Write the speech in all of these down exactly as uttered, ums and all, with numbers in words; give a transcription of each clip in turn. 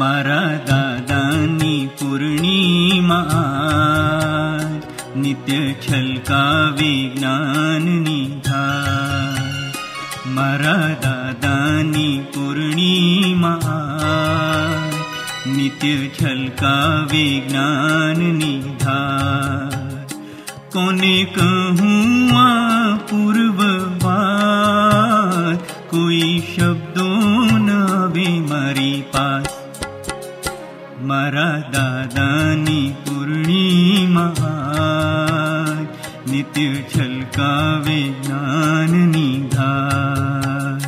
मारा दादानी पूर्णिमा नित्य छलकावे ज्ञाननी धार। मारा दादानी पूर्णिमा नित्य छलकावे ज्ञाननी धार। कोने कहूँ आ पूर्व बात, कोई शब्दों न आवे मारी पास। मारा दादानी पूर्णिमा नित्य छलकावे ज्ञाननी धार।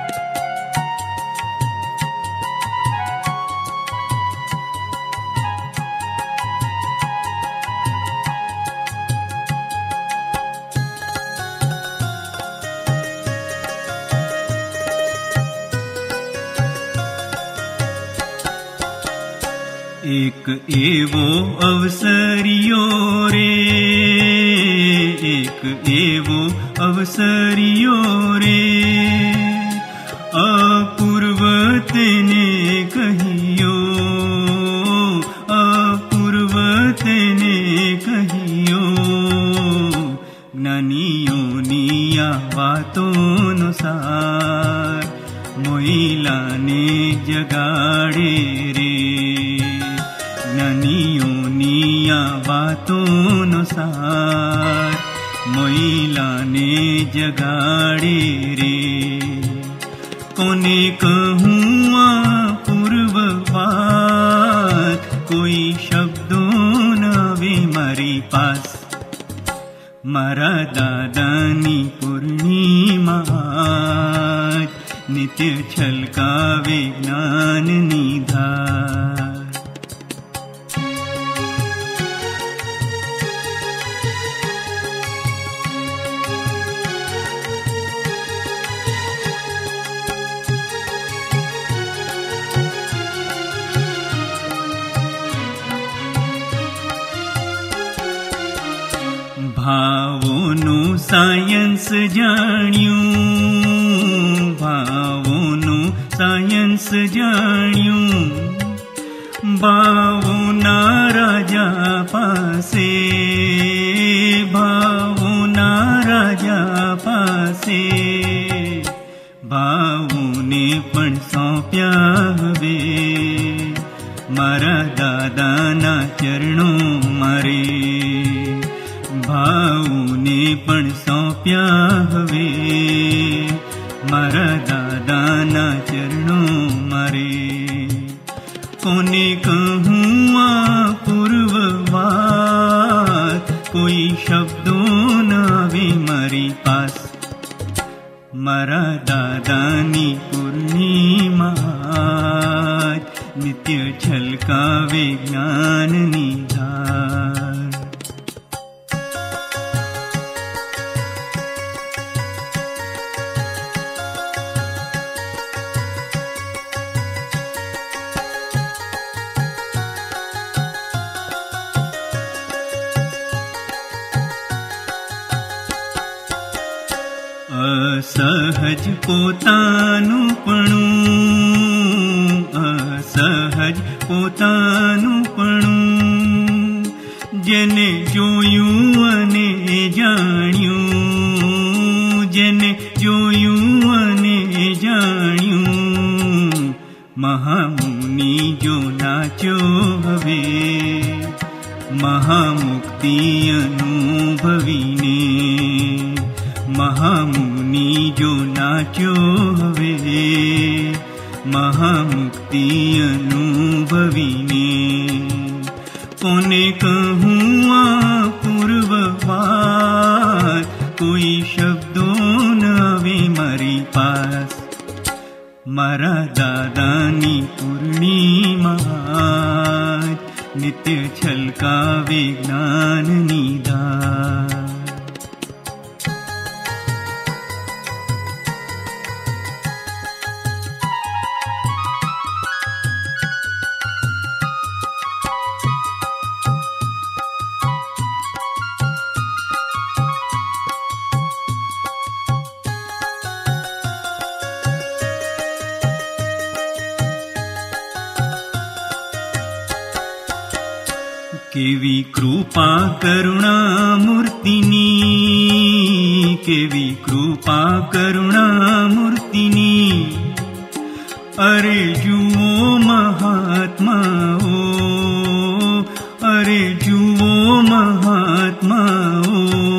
एक एवो अवसरियो रे, एक एवो अवसरियो रे, अपूर्व तेने कहियो, अपूर्व तेने कहियो। ज्ञानियों निया बातों नुसार मोइलाने जगाड़े रे। ज्ञानियों निया बातों नुसार मोइलाने जगाड़े रे। कोने कहूँ आ पूर्व बात, कोई शब्दों न आवे मारी पास। मारा दादानी पूर्णिमा नित्य छलकावे ज्ञाननी धार। भावोनु सायंस जाण्यूं, भावोनु सायंस जाण्यूं। भावोना राजा पासे, भावोना राजा पासे। भावोने पण सौंप्या हवे मारा दादाना चरणों मारे। भावोने पण सौंप्या हवे मारा दादाना चरणों मारे। कोने कहूँ आ पूर्व बात, कोई शब्दों न आवे मारी पास। मारा दादानी पूर्णिमा नित्य छलकावे ज्ञाननी धार। असहज पोतानुपणुं, असहज पोतानुपणुं। जेने जोयुं अने जाण्युं, जेने जोयुं अने जाण्युं। महामुनि जो नाच्यो हवे महामुक्ति अनुभवीने। महामुनि जो नाच्यो हवे महामुक्ति अनुभवीने। कोने कहूँ आ पूर्व बात, कोई शब्दों न आवे मारी पास। मारा दादानी पूर्णिमा नित्य छलकावे ज्ञाननी धार। કેવી કૃપા કરુણામૂર્તિની, કેવી કૃપા કરુણામૂર્તિની. અરે જુઓ મહાત્માઓ, અરે જુઓ મહાત્માઓ,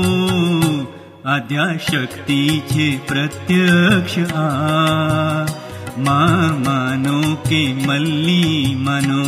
આદ્યાશક્તિ છે પ્રત્યક્ષ આ. માં માનો કે મલ્લી માનો,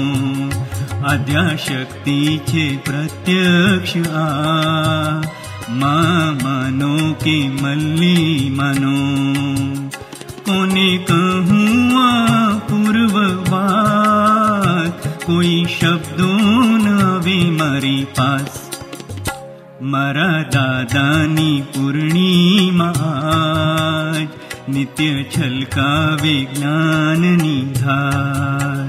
આદ્યાશક્તિ છે પ્રત્યક્ષ આ. માં માનો કે મલ્લી માનો. કોને કહું આ પૂર્વ વાત, કોઈ શબ્દો ન આવે મારી પાસ. મારા દાદાની પૂર્ણિમા નિત્ય છલકાવે જ્ઞાનની ધાર.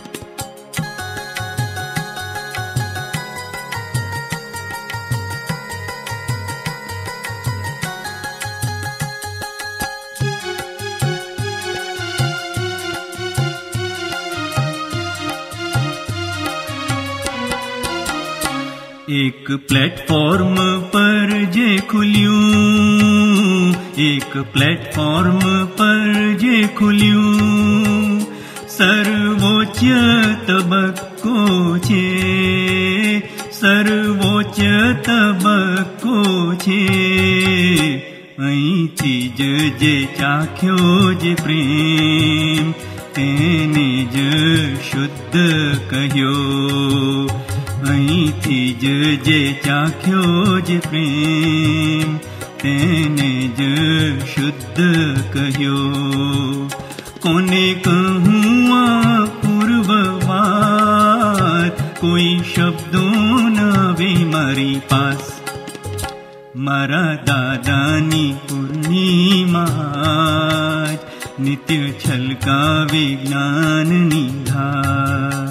એક પ્લેટફોર્મ પર જે ખુલ્યું, એક પ્લેટફોર્મ પર જે ખુલ્યું, સર્વોચ્ચ તબક્કો છે, સર્વોચ્ચ તબક્કો છે. અહીંથી જ જે ચાખ્યો જે પ્રેમ, તેને જ શુદ્ધ કહ્યો. અહીંથી જ જે ચાખ્યો જે પ્રેમ, તેને જ શુદ્ધ કહ્યો. કોને કહું આ પૂર્વ વાત, કોઈ શબ્દો ન આવે મારી પાસ. મારા દાદાની પૂર્ણિમા નિત્ય છલકાવે જ્ઞાનની ધાર.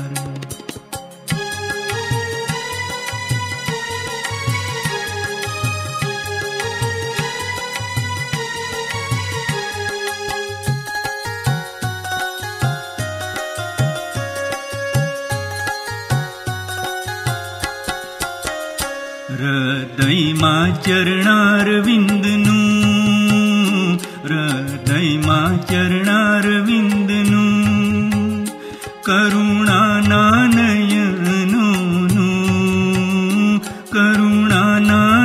હૃદયમાં ચરણારવિંદનું, હૃદયમાં ચરણારવિંદનું, કરુણાના નયનોનું, કરુણાના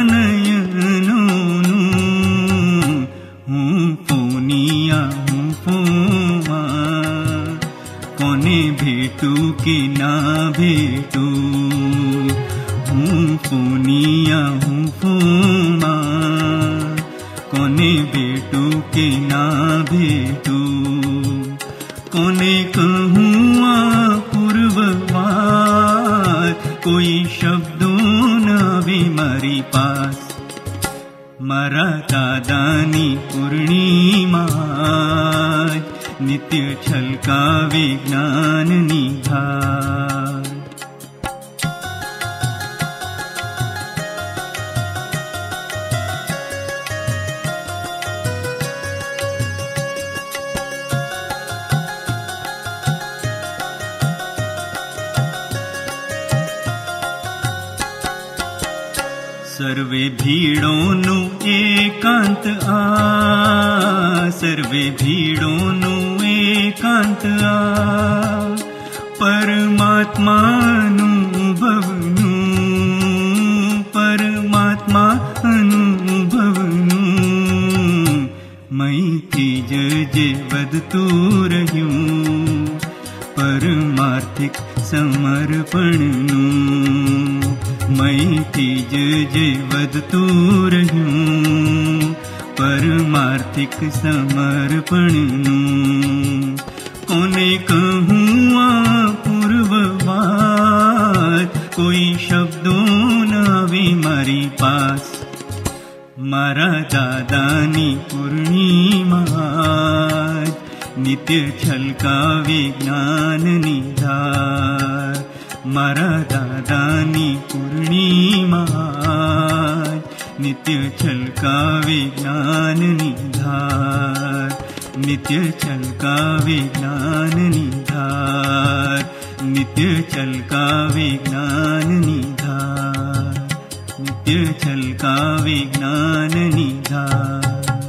નયનોનું. હું પોનિયા હું પોમાં, કોને ભેટું કે ના ભેટું. હું પોનિયા હું પોમાં, કોને ભેટું કે ના ભેટું. કોને કહું આ પૂર્વ વાત, કોઈ શબ્દો ન આવે મારી પાસ. મારા દાદાની પૂર્ણિમા નિત્ય છલકાવે જ્ઞાનની ધાર. સર્વે ભીડોનું એકાંત આ, સર્વે ભીડોનું એકાંત આ. પરમાત્માનું ભવનું, પરમાત્મા અનુભવનું. મહીથી જ જે વધતું રહ્યું, પરમાર્થિક સમર્પણનું. મહીથી જ જે વધતું રહ્યું, પરમાર્થિક સમર્પણનું. કોને કહું આ પૂર્વ વાત, કોઈ શબ્દો ન આવે મારી પાસ. મારા દાદાની પૂર્ણિમા નિત્ય છલકાવે જ્ઞાનની ધાર. મારા દાદાની પૂર્ણિમા નિત્ય છલકાવે જ્ઞાનની ધાર. નિત્ય છલકાવે જ્ઞાનની ધાર. नित्य छलकावे ज्ञान निधार, नित्य छलकावे ज्ञान निधार।